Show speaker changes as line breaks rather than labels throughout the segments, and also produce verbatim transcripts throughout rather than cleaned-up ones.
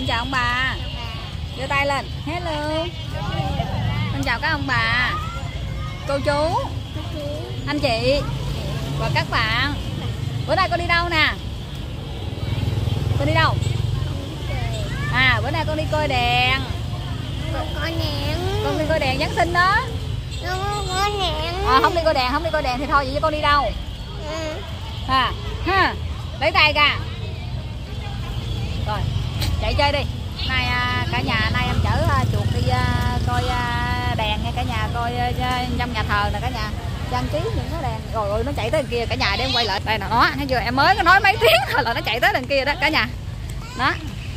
Con chào ông bà. Giơ tay lên. Hello. Con chào các ông bà, cô chú, anh chị và các bạn. Bữa nay con đi đâu nè? Con đi đâu? À, bữa nay con đi coi đèn.
Coi đèn.
Con đi coi đèn Giáng sinh đó.
Không có đèn.
À, không đi coi đèn, không đi coi đèn thì thôi, vậy chứ con đi đâu?
Ừ.
À, ha. Lấy tay ra. Rồi, chạy chơi đi. Nay cả nhà nay em chở chuột đi coi đèn nha cả nhà, coi trong nhà thờ nè cả nhà. Trang trí những cái đèn. Rồi ơi, nó chạy tới đằng kia cả nhà, để em quay lại. Đây nè, nó thấy chưa? Em mới có nói mấy tiếng thôi là nó chạy tới đằng kia đó cả nhà. Đó.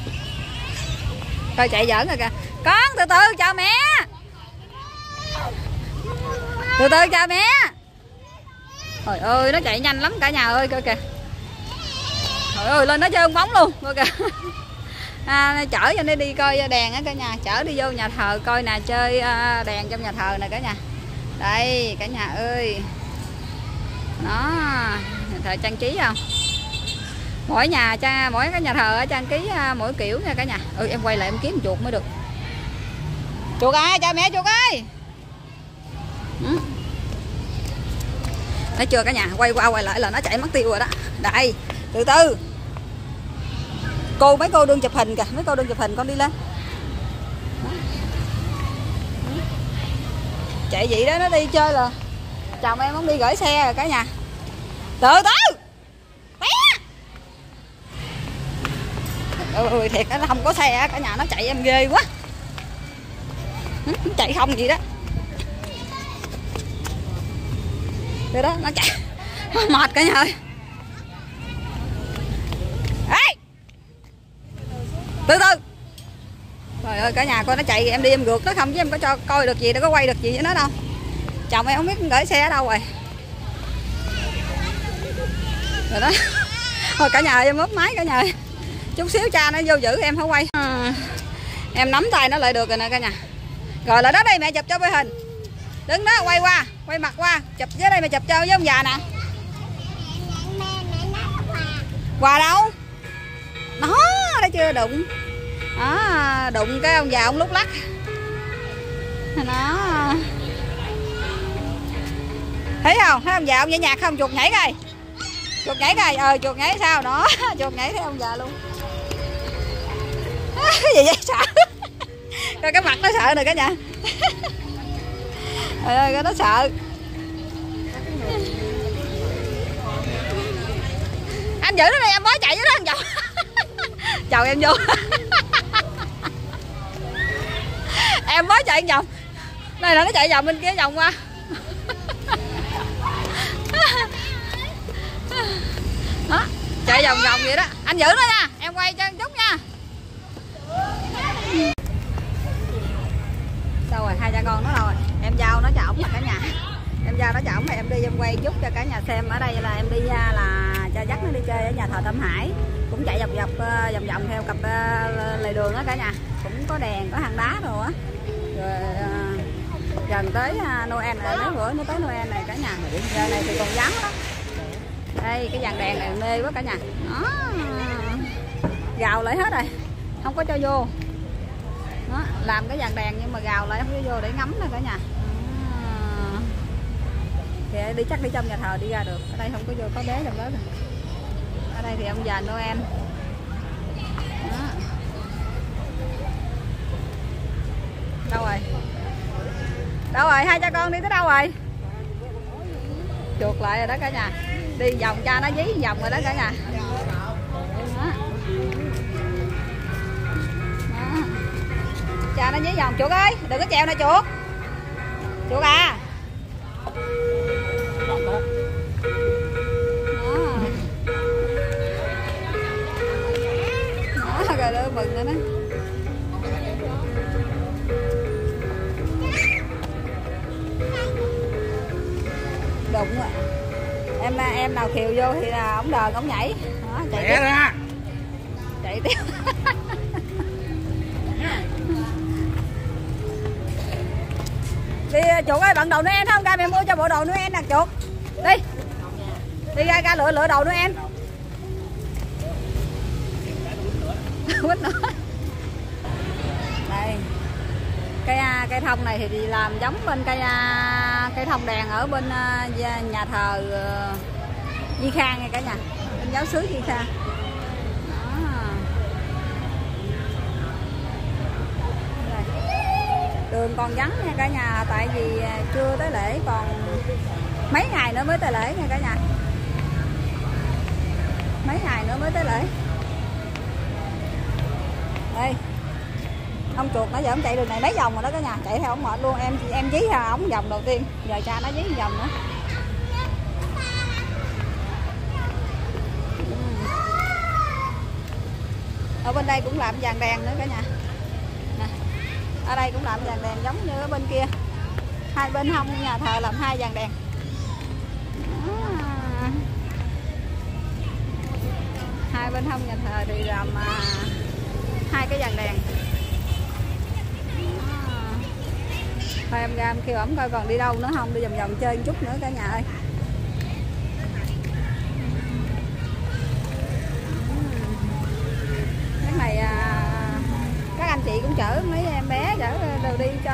Coi chạy giỡn rồi kìa. Con từ từ chào mẹ. Từ từ chào mẹ. Trời ơi, nó chạy nhanh lắm cả nhà ơi, coi kìa. Trời ơi, lên nó chơi bóng luôn, coi kìa. À, chở cho nó đi coi đèn á cả nhà, chở đi vô nhà thờ coi nè, chơi đèn trong nhà thờ nè cả nhà. Đây cả nhà ơi. Đó, nhà thờ trang trí không? Mỗi nhà cha mỗi cái nhà thờ ở trang trí mỗi kiểu nha cả nhà. Ừ, em quay lại em kiếm chuột mới được. Chuột ơi, chào mẹ chuột ơi. Ừ. Thấy chưa cả nhà, quay qua quay lại là nó chạy mất tiêu rồi đó. Đây, từ từ. Cô mấy cô đương chụp hình kìa, mấy cô đương chụp hình, con đi lên. Đó. Chạy vậy đó, nó đi chơi là chồng em không đi gửi xe rồi cả nhà. Từ từ. Bé. Ôi thiệt nó không có xe cả nhà, nó chạy em ghê quá. Nó chạy không gì đó. Đây đó, nó chạy. Nó mệt cả nhà ơi. Ê. Từ từ. Trời ơi cả nhà coi nó chạy em đi em gượt nó không, chứ em có cho coi được gì, đâu có quay được gì với nó đâu. Chồng em không biết gửi xe ở đâu rồi. Rồi đó. Thôi cả nhà ơi, em ốp máy cả nhà ơi. Chút xíu cha nó vô giữ em không quay. À, em nắm tay nó lại được rồi nè cả nhà. Rồi lại đó đây mẹ chụp cho với hình. Đứng đó quay qua, quay mặt qua, chụp với đây mẹ chụp cho với ông già nè. Quà đâu? Đó, thấy chưa, đụng. Đó, đụng cái ông già ông lúc lắc. Đó. Thấy không? Thấy ông già ông nhảy nhạc không? Chuột nhảy coi. Chuột nhảy coi, ờ chuột nhảy sao? Đó, chuột nhảy thấy ông già luôn. Cái gì vậy sợ? Coi cái mặt nó sợ rồi cả nhà. Trời ơi, coi nó sợ. Anh giữ nó đây, em mới chạy với nó anh chồng. Chồng em vô. Em mới chạy vòng. Đây là nó chạy vòng bên kia vòng qua. Đó, chạy vòng vòng vậy đó. Anh giữ nó nha, em quay cho chút nha. Đâu rồi, hai cha con nó đâu rồi? Em giao nó cho ổng cả nhà. Em giao nó cho ổng, em đi em quay chút cho cả nhà xem. Ở đây là em đi là cho dắt nó đi chơi ở nhà thờ Tâm Hải. Cũng chạy dọc dọc vòng vòng theo cặp lề đường đó cả nhà. Cũng có đèn, có hang đá rồi á. Rồi gần tới Noel này, mấy bữa mới tới Noel này cả nhà. Giờ này thì còn vắng đó. Đây cái dàn đèn này mê quá cả nhà. Đó. Gào lại hết rồi, không có cho vô. Đó, làm cái dàn đèn nhưng mà gào lại không có vô để ngắm nè cả nhà. À. Kìa, đi chắc đi trong nhà thờ đi ra được. Ở đây không có vô, có bé trong đó rồi. Ở đây thì ông già Noel. Đó. Đâu rồi? Đâu rồi? Hai cha con đi tới đâu rồi? Chuột lại rồi đó cả nhà. Đi vòng cha nó dí vòng rồi đó cả nhà. Đó. Đó. Cha nó dí vòng. Chuột ơi, đừng có trèo nè chuột. Chuột à. Đó. Đó, rồi đưa mừng rồi đó. Đụng rồi. Em em nào khiều vô thì là ổng đờn ổng nhảy. Đó, chạy tiếp. Ra. Chạy tiếp. Đi chuột ơi, bận đồ Noel không? Ra mẹ mua cho bộ đồ Noel nè chuột. Đi. Đi ra ra lựa lựa đồ Noel. Quýt nữa. cây thông này thì làm giống bên cây cây thông đèn ở bên nhà thờ Di Khang nha cả nhà, bên giáo xứ Di Khang. Đường còn vắng nha cả nhà, tại vì chưa tới lễ, còn mấy ngày nữa mới tới lễ nha cả nhà, mấy ngày nữa mới tới lễ. Đây ông chuột nó giờ ông chạy đường này mấy vòng rồi đó cả nhà, chạy theo ông mệt luôn. Em em dí theo ổng vòng đầu tiên, giờ cha nó dí vòng nữa. Ở bên đây cũng làm vàng đèn nữa cả nhà. Nè, ở đây cũng làm vàng đèn giống như ở bên kia, hai bên hông nhà thờ làm hai vàng đèn. À, hai bên hông nhà thờ thì làm à, hai cái vàng đèn. À, thôi em ra em kêu ổng coi còn đi đâu nữa không, đi vòng vòng chơi một chút nữa cả nhà ơi. Cái này à, các anh chị cũng chở mấy em bé chở đồ đi cho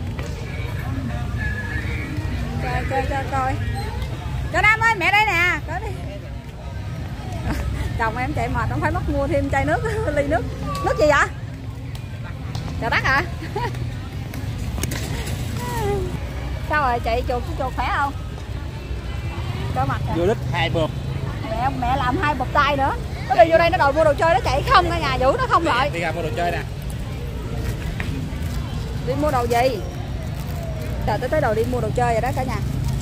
cho cho, cho coi. Cho Nam ơi, mẹ đây nè, có đi. Chồng em chạy mệt, không phải mất mua thêm chai nước, ly nước. Nước gì vậy? Trời đất hả? Sao rồi chị, chuột chuột khỏe không? Cho mặt
vô lít hai bộp.
Mẹ mẹ làm hai bộp tay nữa. Nó đi vô đây nó đòi mua đồ chơi, nó chạy không cả nhà, vũ nó không lại.
Đi ra mua đồ chơi nè.
Đi mua đồ gì? Trời, tới tới đồ đi mua đồ chơi rồi đó cả nhà.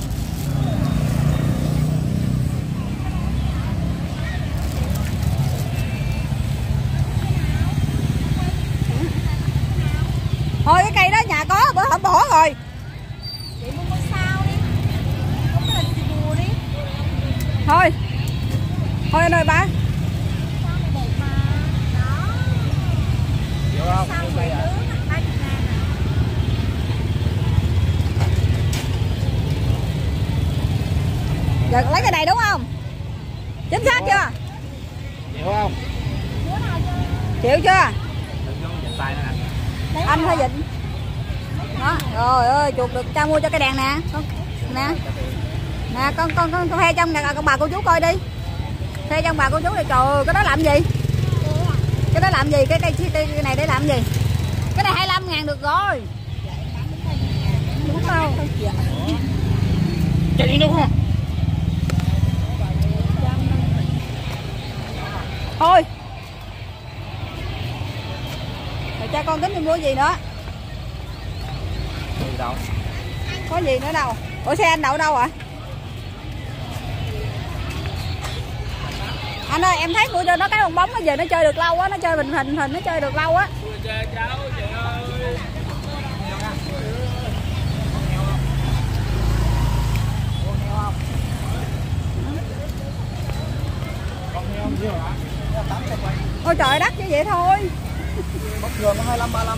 Thôi cái cây đó nhà có, bữa hổm bỏ rồi.
Chị mua ngôi sao đi. Không có là chị bùa đi.
Thôi. Thôi anh ơi ba.
Sao này đẹp mà. Đó.
Hiểu không?
Sao này nướng ba mươi ngàn à.
Giờ lấy cái này đúng không? Chính xác chưa?
Hiểu không?
Chịu chưa?
Đừng vô dịnh tay nữa nè.
Anh phải dịnh. Đó, rồi ơi, chuột được cha mua cho cái đèn nè. Con nè. Nè con con con, con thuê trong nhà con bà cô chú coi đi. Thuê trong bà cô chú này, trời ơi, cái đó làm gì? Cái đó làm gì? Cái cây cái, cái này để làm gì? Cái này hai mươi lăm ngàn được rồi. Đúng không?
Chạy đi đúng không?
Thôi. Rồi cha con tính đi mua gì nữa?
Gì đâu?
Có gì nữa đâu? Ủa xe anh đậu đâu ạ? Anh ơi, em thấy mua cho nó cái bong bóng, nó giờ nó chơi được lâu á, nó chơi bình hình hình nó chơi được lâu á. Ôi trời, đắt như vậy thôi.
Bất thường nó hai mươi lăm ba mươi lăm.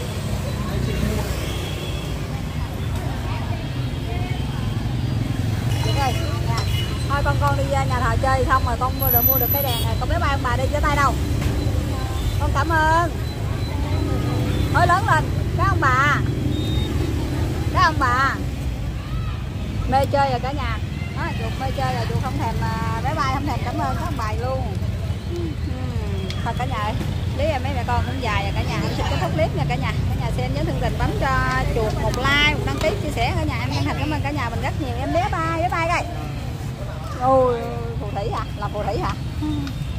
Rồi, nè. Thôi con con đi nhà thờ chơi xong rồi con mua được mua được cái đèn này, con bé ba ông bà đi với tay đâu. Con cảm ơn. Thôi lớn lên, các ông bà. Các ông bà. Mê chơi rồi cả nhà. Đó, chuột mê chơi rồi, chuột không thèm bé ba không thèm cảm ơn các ông bà luôn. Thôi cả nhà ơi, clip em mấy mẹ con cũng dài rồi cả nhà, em xin kết thúc clip nha cả nhà. Cả nhà xem nhớ thương tình bấm cho chuột một like, một đăng ký, chia sẻ cả nhà. Em chân thành cảm ơn cả nhà mình rất nhiều. Em bé bye, bé bye đây. Ôi, phù thủy hả? Là phù thủy hả?